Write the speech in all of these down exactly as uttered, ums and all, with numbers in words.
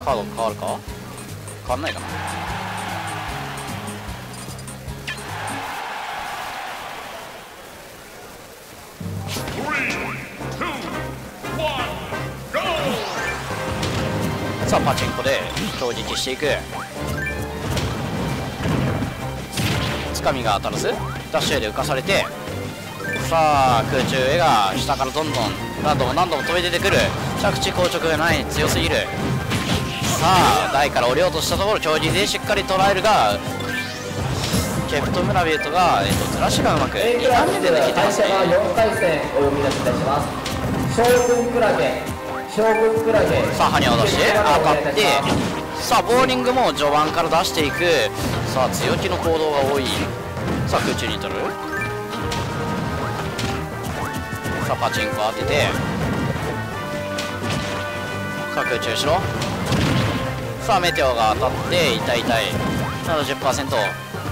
カード変わるか変わんないかな。さあパチンコで強撃していく。つかみが当たらずダッシュで浮かされて、さあ空中絵が下からどんどん何度も何度も飛び出てくる。着地硬直がない強すぎる。さあ台から降りようとしたところ強撃でしっかり捉えるが、ケプトムラビュートが、えっと、ずらしがうまくにかんめでできてますね。 よんかい戦お読み出しいたします。将軍クラゲ将軍クラゲ。 さあ羽を出して当たって、さあボーリングも序盤から出していく。さあ強気の行動が多い。さあ空中に取る。さあパチンコ当てて、さあ空中後ろ。さあメテオが当たって痛い痛い ななじゅっパーセント。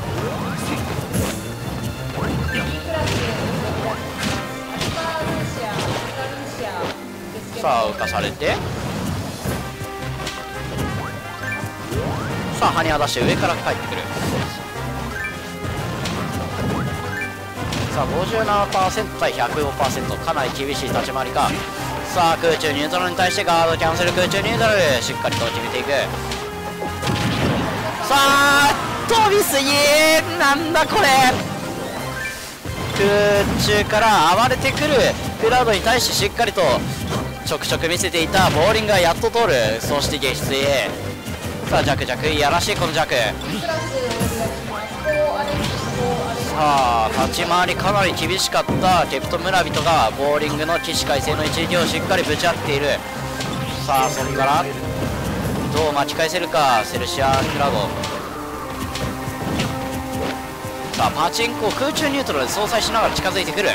さあ浮かされて、さあ羽を出して上から帰ってくる。さあ ごじゅうななパーセント 対 ひゃくごパーセント、 かなり厳しい立ち回りか。さあ空中ニュートラルに対してガードキャンセル、空中ニュートラルしっかりと決めていく。さあ飛びすぎー、なんだこれ。空中から暴れてくるクラウドに対してしっかりとちょくちょく見せていたボーリングがやっと通る。そして撃墜へ。さあ弱弱いやらしいこの弱。さあ立ち回りかなり厳しかったケプト村人がボーリングの起死回生の一撃をしっかりぶち当てている。さあそこからどう巻き返せるかセルシアクラウド。さあパチンコを空中ニュートラルで相殺しながら近づいてくる。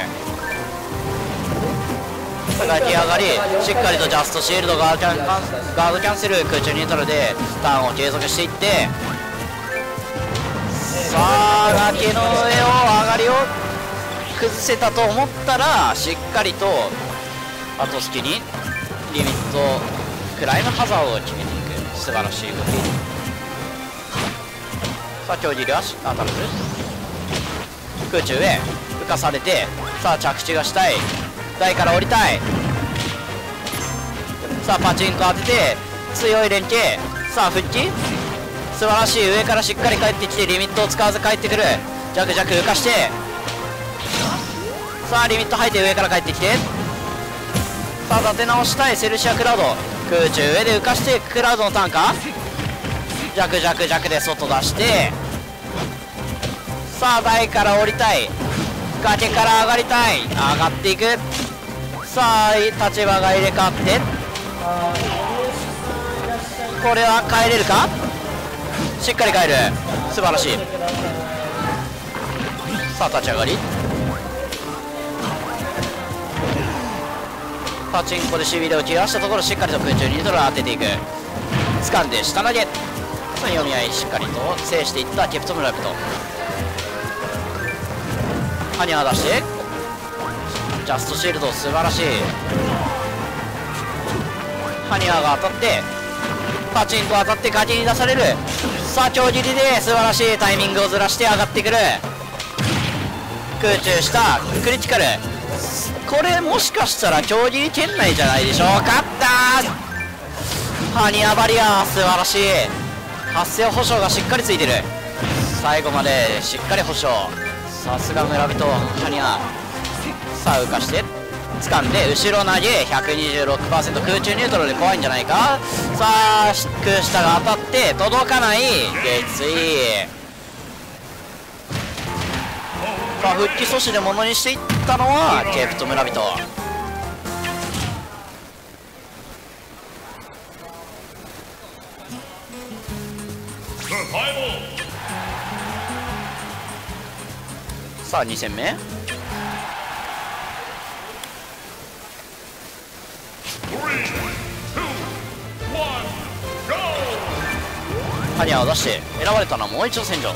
抱き上がりしっかりとジャストシールドガードキャンガードキャンセル、空中ニュートラルでターンを継続していって、さあ崖の上を上がりを崩せたと思ったらしっかりと後隙にリミットクライムハザードを決めていく素晴らしい動き。さあ強撃は当たらず空中へ浮かされて、さあ着地がしたい、台から降りたい。さあパチンコ当てて強い連携。さあ復帰素晴らしい、上からしっかり帰ってきてリミットを使わず帰ってくる。ジャクジャク浮かして、さあリミット吐いて上から帰ってきて、さあ立て直したいセルシアクラウド、空中上で浮かしてクラウドのターンか。ジャクジャクジャクで外出して、さあ台から降りたい、崖から上がりたい、上がっていく。さあ立場が入れ替わって、これは帰れるか。しっかり帰る、素晴らしい。さあ立ち上がりパチンコでしびれを切らしたところしっかりと空中にニュートラル当てていく。掴んで下投げ。さあ読み合いしっかりと制していったケプトムラビト。ハニャー出してジャストシールド素晴らしい。ハニャーが当たってパチンコ当たって崖に出される。さあ強切りで素晴らしいタイミングをずらして上がってくる。空中下クリティカル、これもしかしたら強切り圏内じゃないでしょうか。ったーハニャーバリアー素晴らしい。発生保証がしっかりついてる。最後までしっかり保証、さすが村人ハニャー。さあ浮かして掴んで後ろ投げ ひゃくにじゅうろくパーセント 空中ニュートラルで怖いんじゃないか。さあ空下が当たって届かない撃墜。さあ復帰阻止でものにしていったのはケプト村人。さあに戦目ハニャーを出して選ばれたのはもう一度戦場。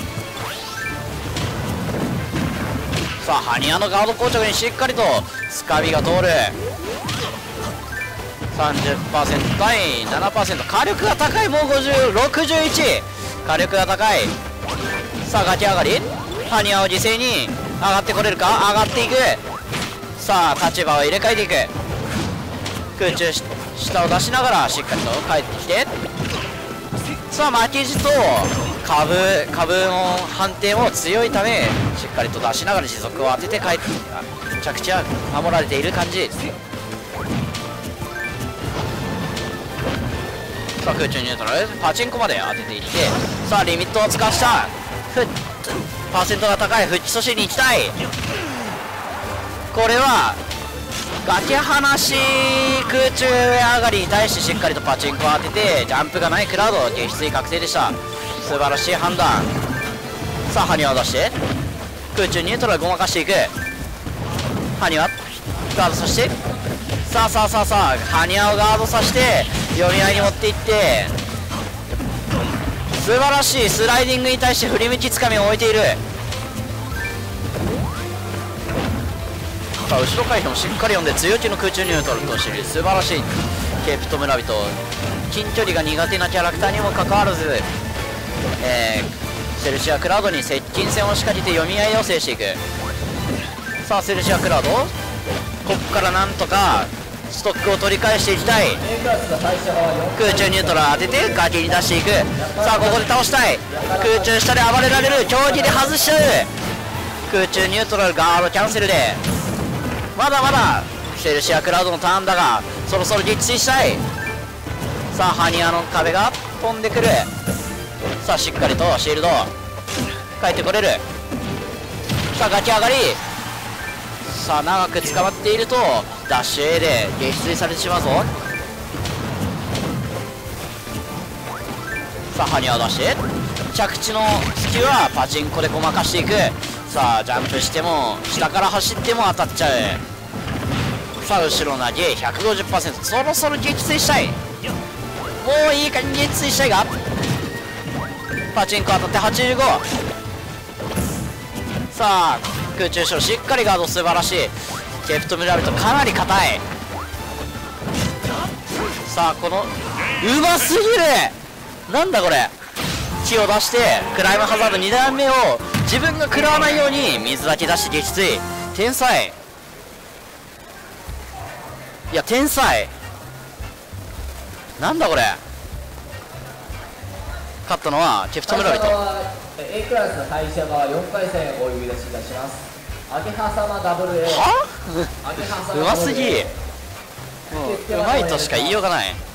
さあハニャーのガード硬直にしっかりとスカビが通る。 さんじゅっパーセント 対 ななパーセント、 火力が高い。もうごじゅう、ろくじゅういち、火力が高い。さあガキ上がり、ハニワを犠牲に上がってこれるか。上がっていく。さあ立場を入れ替えていく。空中下を出しながらしっかりと帰ってきて、さあ負けじと株株の判定も強いためしっかりと出しながら持続を当てて帰って着地は守られている感じ。さあ空中ニュートラル、パチンコまで当てていって、さあリミットを使わしたフパーセントが高いフッチ阻止に行きたい。これは崖離し空中上がりに対してしっかりとパチンコを当ててジャンプがないクラウド撃墜確定でした。素晴らしい判断。さあハニワを出して空中ニュートラルごまかしていく。ハニワガードさせて、さあさあさあさあハニワをガードさせて読み合いに持っていって、素晴らしいスライディングに対して振り向きつかみを置いている。さあ後ろ回避もしっかり読んで強気の空中ニュートラルとしている。素晴らしいケープト村人、近距離が苦手なキャラクターにもかかわらず、えー、セルシアクラウドに接近戦を仕掛けて読み合いを制していく。さあセルシアクラウド、ここからなんとかストックを取り返していきたい。 A クラスの最初側よんかい空中ニュートラル当てて崖に出していく。さあここで倒したい。空中下で暴れられる。競技で外しちゃう。空中ニュートラルガードキャンセルでまだまだセルシアクラウドのターンだがそろそろ撃墜したい。さあハニワの壁が飛んでくる。さあしっかりとシールド帰ってこれる。さあ崖上がり、さあ長く捕まっているとダッシュ A で撃墜されてしまうぞ。さあハニワを出して着地の隙はパチンコでごまかしていく。さあジャンプしても下から走っても当たっちゃう。さあ後ろ投げ ひゃくごじゅっパーセント、 そろそろ撃墜したい。もういいかに撃墜したいがパチンコ当たってはちじゅうご。さあ空中ショーしっかりガード素晴らしい。ケプトムラビットかなり硬い。さあこのうますぎる。なんだこれ、木を出してクライムハザードに段目を自分が食らわないように水だけ出して撃墜。天才。いや天才なんだこれ。勝ったのはケプトムラビット。 A クラスの最初側よんかい戦をお呼び出しいたします。アゲハサマ ダブルエーはアゲハサマうますぎ。 ダブルエーもううまいとしか言いようがない。